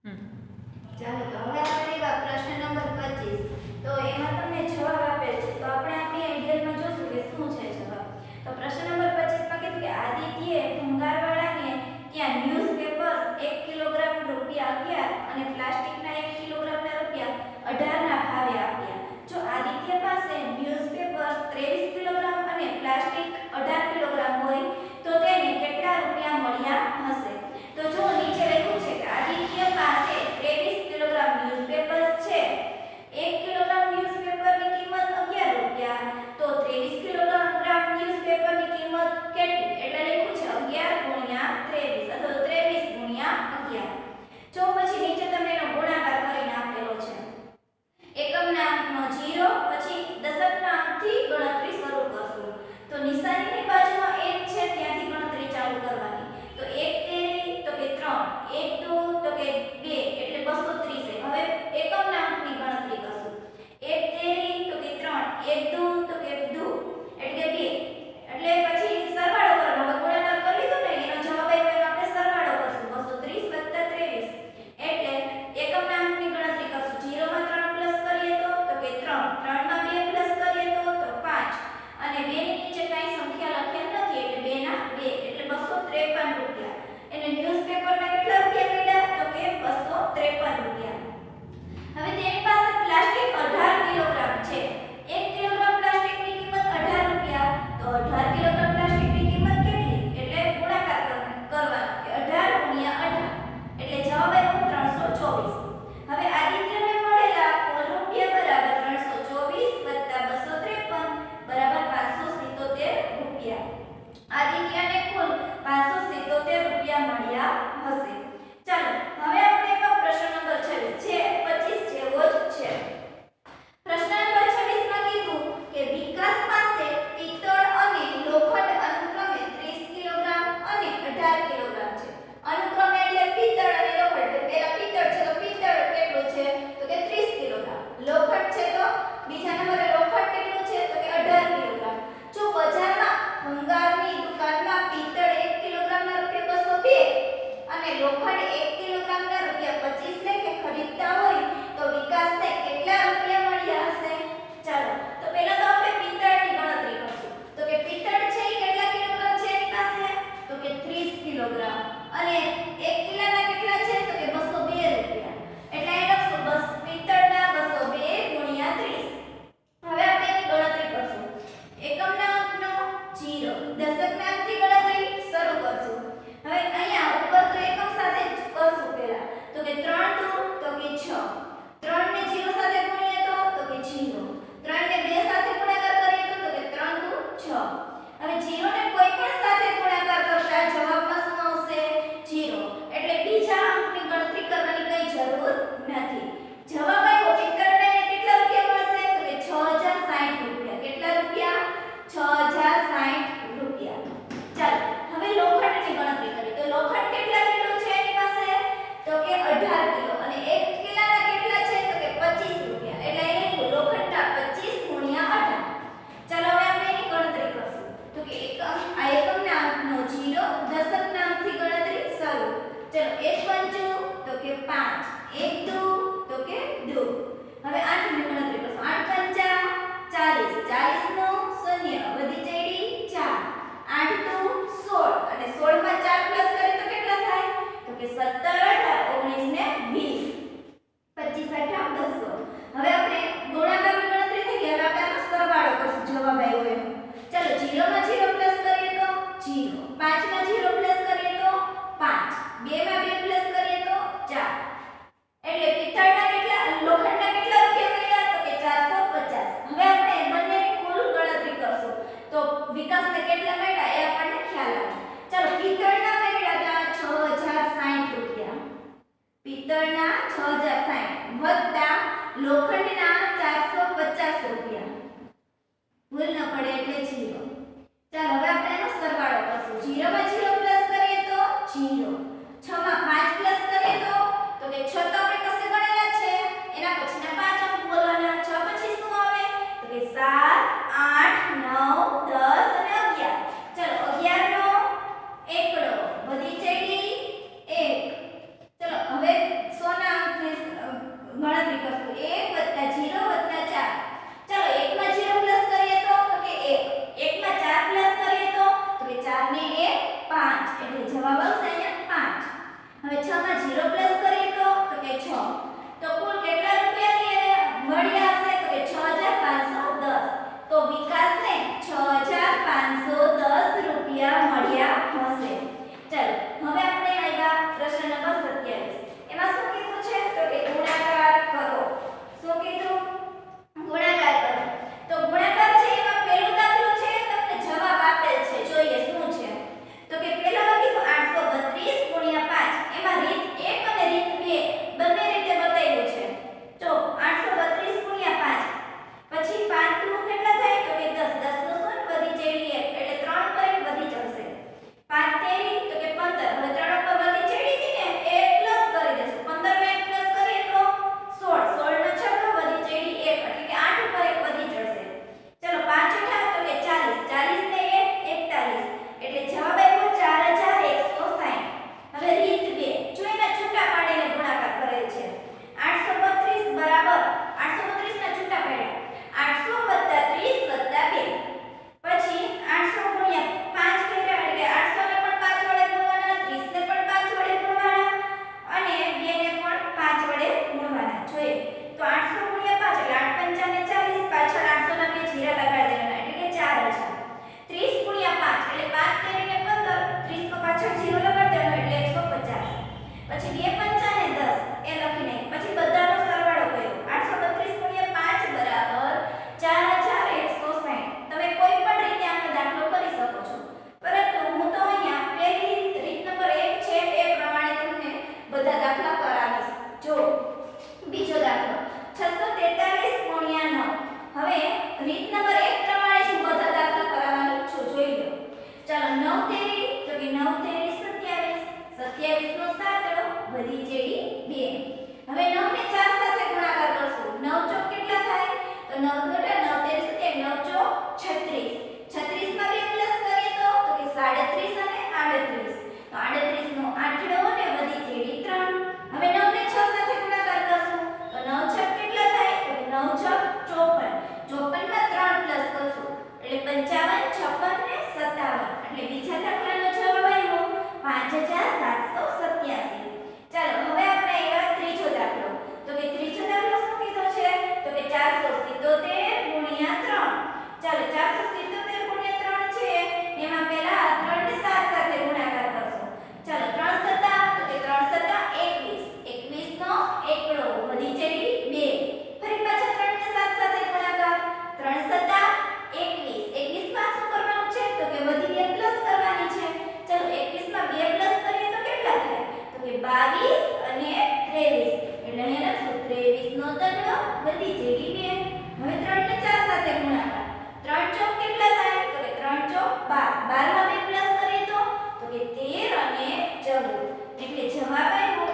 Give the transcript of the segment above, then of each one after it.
ચાલો તો હવે આપણે પ્રશ્ન નંબર 25 તો એમાં તમને જવાબ આપેલ છે તો આપણે આપણી આઈડિયલમાં જોશું કે શું છે જવાબ તો પ્રશ્ન નંબર 25 માં કીધું કે આદિત્યએ ભંગારવાળાને ત્યાં ન્યૂઝપેપર્સ 1 કિલોગ્રામ રૂપિયા 11 અને પ્લાસ્ટિકના 1 કિલોગ્રામના રૂપિયા 18 ના ભાવે આપ્યા જો આદિત્ય પાસે ન્યૂઝપેપર્સ 23 કિલોગ્રામ અને પ્લાસ્ટિક 18 કિલોગ્રામ હોય તો તેને કેટલા રૂપિયા મળ્યા હશે તો જો નીચે લખ્યું છે કે આદિત્ય પાસે 23 કિલોગ્રામ ન્યૂઝપેપર્સ છે 1 કિલોગ્રામ ન્યૂઝપેપરની કિંમત 11 રૂપિયા તો 23 કિલોગ્રામ ન્યૂઝપેપરની કિંમત કેટલી એટલે લખ્યું છે 11 * 23 અથવા 23 * 11 જો પછી નીચે તમને એનો ગુણાકાર કરીને આપેલો છે એકમના અંકનો 0 પછી દશકના અંકથી ગણતરી શરૂ કરશું તો નિશાનીની બાજુમાં 1 છે ત્યાંથી ગણતરી ચાલુ કરવાની તો 1 તેરી તો કે 3 1 2 તો કે 2 એટલે 230 હવે એકમના અંકની ગણતરી કરશું 1 તેરી તો કે 3 1 2 તો કે 2 એટલે 2 એટલે પછી સરવાળો કરવાનો હવે ગુણાકાર કરી લીધો ને એનો જવાબ આવ્યો એનો આપણે સરવાળો કરશું 230 + 23 એટલે એકમના અંકની ગણતરી કરશું 0 માં 3 પ્લસ કરીએ તો કે 3 3 માં 2 પ્લસ કરીએ તો 5 અને 2 ની નીચે કાઈ સંખ્યા લખેલ નથી એટલે 2 ના 2 એટલે 253 રૂપિયા એને ન્યૂઝપેપરના કેટલા રૂપિયા મળ્યા તો કે 253 રૂપિયા હવે તેની પાસે પ્લાસ્ટિક 18 કિલોગ્રામ છે 1 કિલોગ્રામ પ્લાસ્ટિકની કિંમત 18 રૂપિયા તો 18 કિલોગ્રામ પ્લાસ્ટિકની કિંમત કેટલી એટલે ગુણાકાર કરવાનો કે 18 * 18 એટલે જવાબ આવ્યો 324 હવે આદિત્યને મળેલા કુલ રૂપિયા બરાબર 324 + 253 બરાબર 577 રૂપિયા આદિત્યને કુલ 577 રૂપિયા મળ્યા હશે ચાલો હવે આપણે એમાં પ્રશ્ન નંબર 26 છે 25 જેવો જ છે પ્રશ્ન નંબર 26 માં કીધું કે વિકાસ પાસે પિત્તળ અને લોખંડ અનુક્રમે 30 કિલોગ્રામ અને 18 કિલોગ્રામ છે અનુક્રમે એટલે પિત્તળ અને લોખંડ પહેલા પિત્તળ છે તો પિત્તળ કેટલું છે તો કે 30 કિલોગ્રામ લોખંડ છે તો બીજા નંબરે લોખંડ કેટલું છે તો કે 18 કિલોગ્રામ જો બજારમાં ભંગારની દુકાનમાં પિત્તળ 1 કિલોગ્રામના રૂપિયા 202 અને લોખંડ 1 કિલોગ્રામના રૂપિયા 25 લેખે ખરીદતા હોય તો વિકાસને કેટલા રૂપિયા મળ્યા હશે ચાલો તો પહેલા તો આપણે પિત્તળની ગણતરી કરશું તો કે પિત્તળ છે એ કેટલા કિલોગ્રામ છે એની પાસે તો કે 30 કિલોગ્રામ અને 1 કિલોના કેટલા છે તો કે 202 રૂપિયા એટલે એ લખશું બસ પિત્તળના 202 * 30 હવે આપણે એની ગણતરી કરશું એકમના અંકનો 0 દશકના અંકથી ગણતરી શરૂ કરશું હવે અહીંયા ઉપર તો એકમ સાથે જ કરશું પહેલા તો કે 3 2 તો કે 6 3 ને 0 સાથે ગુણીએ તો કે 0 3 ને 2 સાથે ગુણાકાર કરીએ તો કે 3 2 6 હવે 0 ને કોઈ પણ સાથે ગુણાકાર કરતા જવાબમાં શું આવશે 0 એટલે બીજા અંકની ગણતરી કરવાની કઈ જરૂર નથી જવાબ આવ્યો પિત્તળને કેટલા રૂપિયા મળશે તો કે 6060 રૂપિયા કેટલા રૂપિયા 6060 રૂપિયા ચાલો હવે લોખંડની ગણતરી કરીએ તો લોખંડ કેટલા કિલો છે એની પાસે તો કે 18 કિલો અને 1 કિલોના કેટલા છે તો કે 25 રૂપિયા એટલે એ લખ્યું લોખંડના 25 * 18 ચાલો હવે આપણે એની ગણતરી કરશું તો કે એકમના અંકનો 0 દશકના અંકથી ગણતરી શરૂ ચલો 1 પંચું તો કે 5 1 2 તો કે 2 હવે 8 ની ગણતરી કરશું 8 પંચા 40 40 નો 0 વધી જઈડી 4 8 2 16 અને 16 માં 4 પ્લસ કરીએ તો કેટલા થાય તો કે 17 18 19 ને 20 25 8 200 હવે આપણે ગુણાકારની ગણતરી થઈ ગઈ હવે આપણે આનો સરવાળો કરશું જવાબ આવ્યો એનો ચાલો 0 માં 0 પ્લસ કરીએ તો 0 5 માં 0 પ્લસ કરીએ તો 5 2 માં 2 પ્લસ કરીએ તો 4 એટલે પિત્તળના કેટલા લોખંડના કેટલા રૂપિયા મળ્યા તો કે 450 હવે આપણે બંનેની કુલ ગણતરી કરશું તો વિકાસને કેટલા મળ્યા એ આપણને ખ્યાલ આવે ચાલો પિત્તળના મળ્યા હતા 6060 રૂપિયા પિત્તળના 6060 વત્તા લોખંડના 450 રૂપિયા ભૂલ ન પડે એટલે 0 ચાલો હવે આપણે એનો સરવાળો કરશું 0 માં 0 પ્લસ કરીએ તો 0 6 માં 5 પ્લસ કરીએ તો કે 6 તો આપણે કશે ગણેલા છે એના પછીના 5 અંક બોલવાના 6 પછી શું આવે તો કે 7 8 9 10 અને 11 ચલો 11 નો એકડો વધી જઈડી 1 ચલો હવે 100 વધી ચેડી 2. હવે 9 ને 4 સાથે ગુણાકાર કરશું. 9 ચોક કેટલા થાય? તો 9 ઘટા 9 તેર સત્યા 9 ચોક 36. 36 માં 2 પ્લસ કરીએ તો કે 37 અને 38. તો 38 નો આઠડો ને વધી ચેડી 3. હવે 9 ને 6 સાથે ગુણાકાર કરશું. તો 9 છક કેટલા થાય? તો 9 છક 54. 54 માં 3 પ્લસ કરશું એટલે 55 56 ને 57. એટલે બીજા દાખલાનો જવાબ આવ્યો 5787. ચાલો હવે આપણે આવ્યા ત્રીજો દાખલો. તો કે ત્રીજો દાખલો શું કીધો છે? તો કે 477 ગુણ્યા 3. ચાલો 477 ગુણ્યા 3 છે એમાં પહેલા 3 ને 7 સાથે ગુણાકાર કરશું. ચાલો 3 સત્તા તો કે 3 સત્તા 21. 21 નો એકડો વધી ચેડી 2. ફરી પાછા 3 ને 7 સાથે ગુણાકાર. 3 સત્તા 21. 21 માં શું કરવાનું છે? તો કે વધી 2 પ્લસ કરવાની છે. ચાલો 21 માં 2 પ્લસ કરીએ તો કેટલા થાય? તો કે 22 અને 23. એટલે અહીં લખશું 23 નો તગડો વધી ચેડી 2. હવે 3 ને 4 સાથે ગુણાકાર. 3 ચોક કેટલા થાય? તો કે 3 ચોક 12. 12 માં 2 પ્લસ કરીએ તો કે 13 અને 14. એટલે જવાબ આવ્યો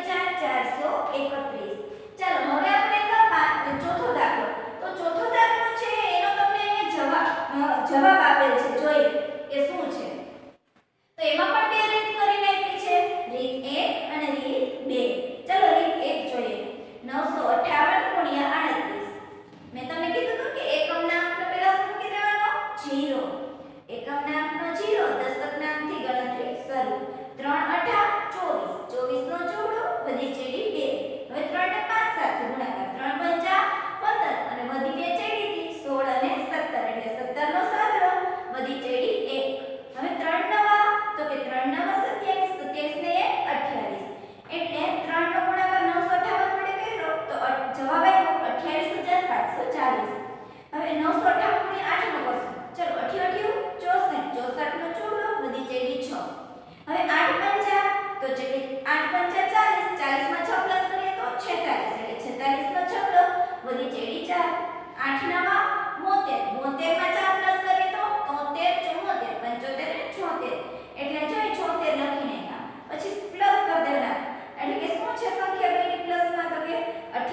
1431. ચાલો હવે આપણે ચોથો દાખલો. તો ચોથો દાખલો છે એનો તમને અહીંયા જવાબ આપેલ છે. જોઈએ કે શું છે. તો એમાં પણ બે રીત કરીને આપી છે, રીત 1 અને રીત 2. ચાલો રીત 1 જોઈએ. 958 ગુણ્યા 38. મેં તમને કીધું હતું કે એકમના અંકનો પહેલા શું મૂકી દેવાનો? 0. એકમના અંકનો 0, દશકના અંકથી ગણતરી શરૂ. 3 8 24. 24 નો જોડો વધી ચેડી 2. હવે 3 ને 5 સાથે ગુણાકાર. 3 પંચા 15 અને વધી 2 ચેડીથી 16 અને 17. એટલે 17 નો સાદડો વધી ચેડી 1. હવે 3 નવા તો કે 3 નવા 27. 27 ને 1 28. એટલે 3 નો ગુણાકાર 958 વડે કર્યો તો જવાબ આવ્યો 28740. હવે 958 ગુણ્યા 8 નો કરશું. ચલો 88 64. 64 નો જોડો વધી ચેડી 6. હવે 8 પંચા તો કે 8 પંચા 40. 40 માં 6 પ્લસ કરીએ તો 46. એટલે 46 નો છગડો વધી ચેડી 4. 8 નવા 72. 72 માં 4 પ્લસ કરીએ તો 73 74 75 76. એટલે જોઈ 76 લખી નાખ્યા. પછી પ્લસ કરી દેવાના. એટલે કે શું છે સંખ્યા બેની પ્લસમાં? તો કે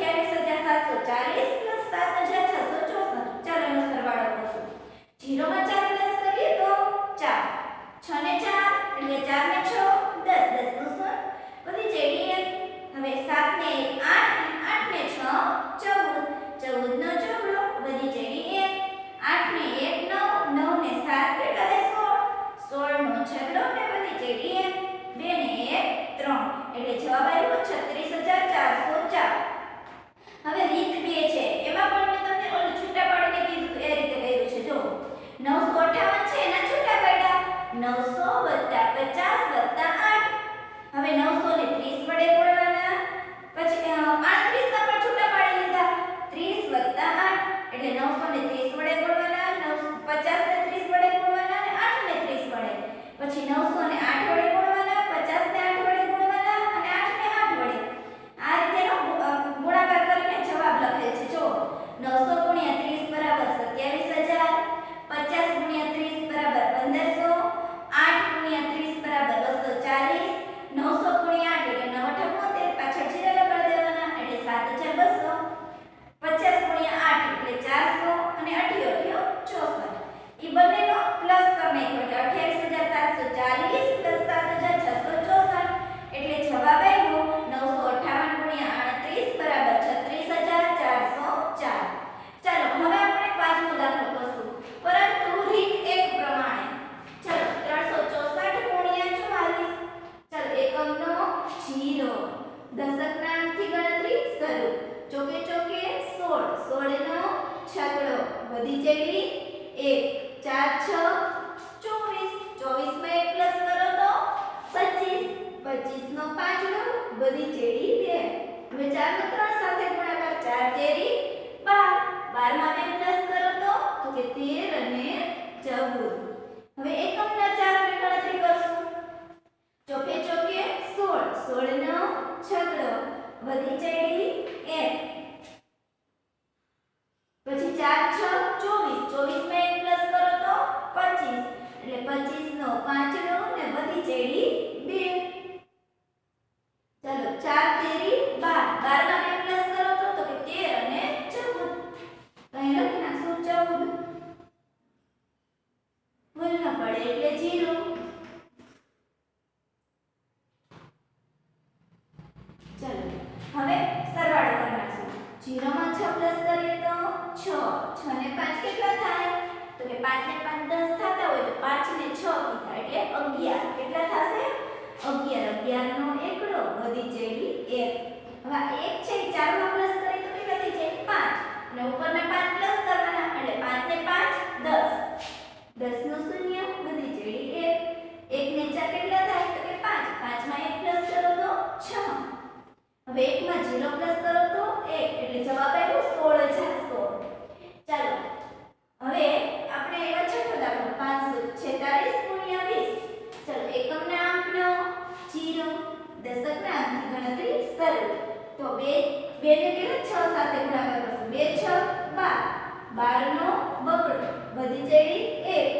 28740 પ્લસ 7664. ચાલો એનો સરવાળો કરશું. 0 માં 4 પ્લસ કરીએ તો 4. 6 ને 4 એટલે 4 ને 6 10. 10 નું સર વધી ચેડી 1. હવે 7 ને 1 8. 8 ને 6 14. 14 નો જોડો વધી ચેડી 1. 8 ને 1 9. 9 ને 7 કેટલા થાય? 16. 16 નો છગડો ને વધી ચેડી 1. 2 ને 1 3. એટલે જવાબ આવ્યો 36404. હવે રીત 2 છે. એમાં પણ મેં તમને ઓલું છૂટા પાડીને કીધું એ રીતે કર્યું છે. જો 958 છે એના છૂટા પાડ્યા. 900 + 50 + 8. હવે 900 ને 30 વડે ગુણવાના. પછી 38 ના પણ છૂટા પાડી લીધા. 30 + 8 એટલે 900 ને 30 વડે ગુણવાના. 50 ને 30 વડે ગુણવાના અને 8 ને 30 વડે. પછી 900 ને 8 વડે ગુણવાના. 50 ને 8 વડે ગુણવાના અને 8 ને 8 વડે. આ રીતેનો ગુણાકાર કરીને જવાબ લખેલ છે. જો 900 * 30 = 27000. 50 * 30 = 1500. 8 * 30 = 240. 900 * 8 એટલે 9 * 8 પાછળ જીરા લગાડી દેવાના એટલે 7200. 50 * 8 એટલે 400 અને 8 * 64. ઈ બંનેનો પ્લસ કરી નાખ્યો એટલે 28740 + 7664. એટલે જવાબ આવ્યો 958 * 38 = 36404. ચાલો હવે આપણે પાંચમો દાખલો કરશું, પરંતુ રીત 1 પ્રમાણે. ચાલો 364 ગુણ્યા 44. ચાલો એકમનો 0, દશકના અંકથી ગણતરી શરૂ. ચોકે ચોકે 16. 16 નો છગડો વધી ચેડી 1. 4 6 24. 24 માં 1 પ્લસ કરો તો 25. 25 નો પાંચડો વધી ચેડી 2. હવે 4 નો 3 સાથે ગુણાકાર. 4 તેરી 12. 12 માં 2 પ્લસ કરો તો કે 13 અને 14. હવે એકમના 4 ની ગણતરી કરશું. ચોકે ચોકે 16. 16 નો છગડો વધી ચેડી 1. પછી 4 6 24. 24 માં 1 પ્લસ કરો તો 25. એટલે 25 નો પાંચડો ને વધી ચેડી 2. ચાલો તેરી 12, 12 માં 2 પ્લસ કરો તો કે 13 અને 14, તો અહીં લખી નાખશું 14, ભૂલ ન પડે એટલે 0. ચલો હવે સરવાળો કરી નાખશું. 0 માં 6 પ્લસ કરીએ તો 6, 6 ને 5 કેટલા થાય તો કે 5 ને 5 10 થતા હોય તો 5 ને 6 કીધા એટલે 11. કેટલા થશે 11, 11 નો એકડો વધી જઈ 1. હવે 1 છે 4 માં પ્લસ કરીએ તો કેટલા થઈ જાય 5 અને ઉપરના 5 પ્લસ કરવાના એટલે 5 ને 5 10, 10 નો શૂન્ય વધી જઈ 1. 1 ને 4 કેટલા થાય તો કે 5, 5 માં 1 પ્લસ કરો તો 6. હવે 1 માં 0 પ્લસ કરો તો 1 એટલે જવાબ આવ્યો 16016. ચાલો હવે આપણે એવા છઠ્ઠો દાખલો 546 ગુણ્યા 20. ચલો એકમના અંકનો 0, દશકના અંકની ગણતરી શરૂ. તો 2 ને કેટલા 6 સાથે ગુણાકાર કરશું. 2 6 12, 12 નો બગડો વધી જઈ 1.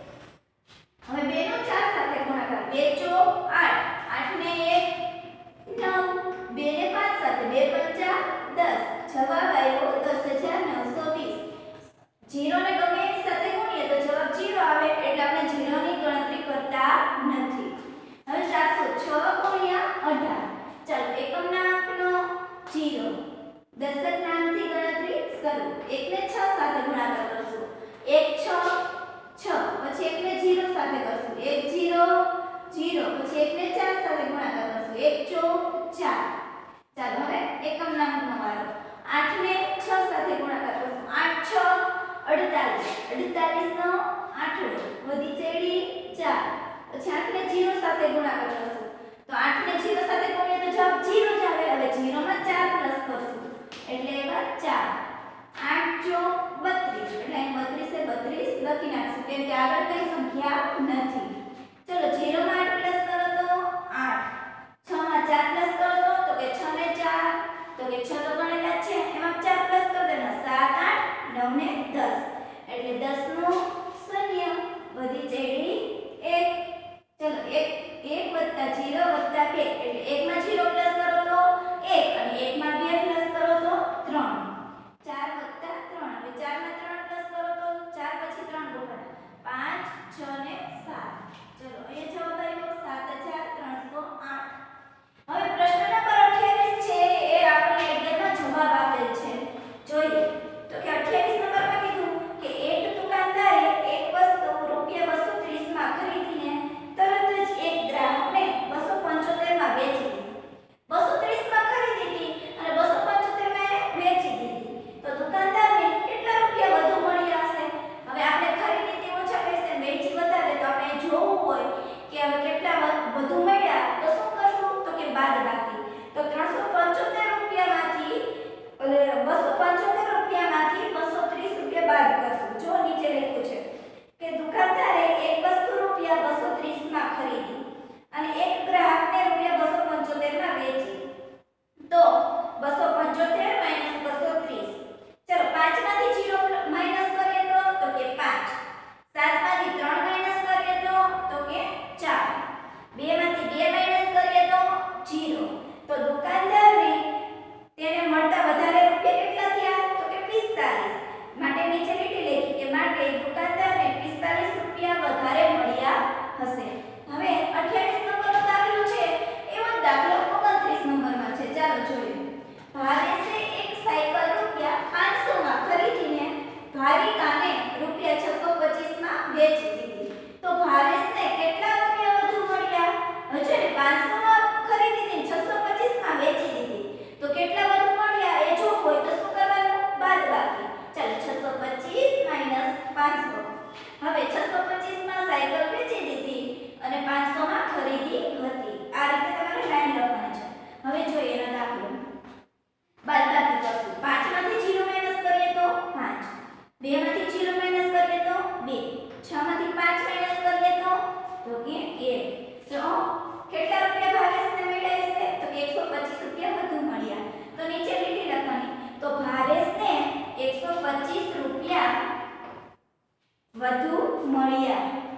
હવે 2 નો 4 સાથે ગુણાકાર 2 ચોક 8, 8 ને 1 9, 2 ને 5 સાથે 2 પંચા 10, જવાબ આવ્યો 10920. 0 ને ગમે એની સાથે ગુણીએ તો જવાબ 0 આવે એટલે આપણે 0 ની ગણતરી કરતા નથી. હવે 406 ગુણ્યા 18. ચાલો એકમના અંકનો 0, દશકના અંકની ગણતરી શરૂ. 1 ને 6 સાથે ગુણાકાર કરશું. 1 6 6, પછી 1 ને 0 સાથે કરશું. 1 0 0, પછી 1 ને 4 સાથે ગુણાકાર કરશું. 1 ચોક 4. ચાલો હવે એકમના અંકનો વારો. 8 ને 6 સાથે ગુણાકાર કરશું. 8 6 48, 48 નો આઠડો વધી ચડી 4. પછી 8 ને 0 સાથે ગુણાકાર કરશું. તો 8 ને 0 સાથે ગુણીએ તો જવાબ 0 જ આવે. હવે 0 માં 4 પ્લસ કરશું એટલે એવા 4. 8 ચોક 32 એટલે અહીં 32 એ 32 લખી નાખશું કેમ કે આગળ કઈ સંખ્યા નથી. ચલો 0 માં 8 પ્લસ કરો તો 8, 6 માં 4 પ્લસ કરો તો કે 6 ને 4 તો કે 6 તો ગણેલા છે એમાં 4 પ્લસ કરી દેના 7 8 9 ને 10 એટલે 10 નો શૂન્ય વધી જઈ 1. ચલો 1 વત્તા 0 વત્તા 2 એટલે 1 માં 0 પ્લસ કરો તો 1 અને 1 માં 2 પ્લસ કરો તો 3. 4 વત્તા 3, હવે 4 માં 3 પ્લસ કરો તો 4 પછી 3 ગોઠવણા 5 6 ને 7. ચલો અહીંયા જવાબ આવ્યો 7308. હવે પ્રશ્ન નંબર 28 છે એ આપણે એડિયનમાં જવાબ આપેલ છે. જોઈએ તો કે 28 નંબરમાં કીધું કે એક દુકાનદારે એક વસ્તુ રૂપિયા 230 માં ખરીદીને તરત જ એક ગ્રાહકને 275 માં વેચી દીધી. 230 માં ખરીદી હતી અને 275 માં વેચી દીધી. તો દુકાનદારને કેટલા રૂપિયા વધુ મળ્યા હશે? હવે આપણે ખરીદી હતી ઓછા પૈસે વેચી વધારે તો આપણે જોવું હોય કે હવે કેટલા વધુ મળ્યા તો શું કરશું તો કે બાદબાકી. તો 375 રૂપિયામાંથી 275 રૂપિયામાંથી 230 રૂપિયા બાદ કરશું. જો નીચે લખ્યું છે કે દુકાનદારે એક વસ્તુ રૂપિયા 230 માં ખરીદી અને એક ગ્રાહકને રૂપિયા 275 માં વેચી. તો 275 - 230. ચલો 5 માંથી 0 માઈનસ કરીએ તો કે 5. 7 માંથી 3 માઈનસ કરીએ તો કે 4. 2 માંથી 2 માઈનસ કરીએ તો 0. તો દુકાનદારને તેને મળતા વધારે રૂપિયા કેટલા થયા તો કે 45. માટે નીચે લીટી લખી કે માટે દુકાનદારને 45 રૂપિયા વધારે મળ્યા હશે. હવે 28 નંબરનો દાખલો છે એવો જ દાખલો 29 નંબરમાં છે. ચાલો જોઈએ. ભાવેશે એક સાયકલ રૂપિયા 500 માં ખરીદીને ભાવિકાને રૂપિયા 625 માં વેચી દીધી. તો ભાવેશને કેટલા રૂપિયા વધુ મળ્યા? હજુ 500 માં ખરીદી હતી 625 માં વેચી દીધી. તો કેટલા વધુ મળ્યા એ જો હોય તો શું કરવાનું? બાદબાકી. ચાલો 625 - 500. હવે 625 માં સાયકલ વેચી દીધી અને 500 માં ખરીદી હતી. આ રીતે તમારે લાઈન લખવાની છે. હવે જોઈએ એનો દાખલો. બાદબાકી કરશું. 5 માંથી 0 માઈનસ કરીએ તો 5. 2 માંથી 0 માઈનસ કરીએ તો 2. 6 માંથી 5 માઈનસ કરીએ તો કે 1. તો કેટલા રૂપિયા ભાવેશને મળ્યા છે તો કે 125 રૂપિયા વધુ મળ્યા. તો નીચે લીટી લખવાની. તો ભાવેશને 125 રૂપિયા વધુ મળ્યા.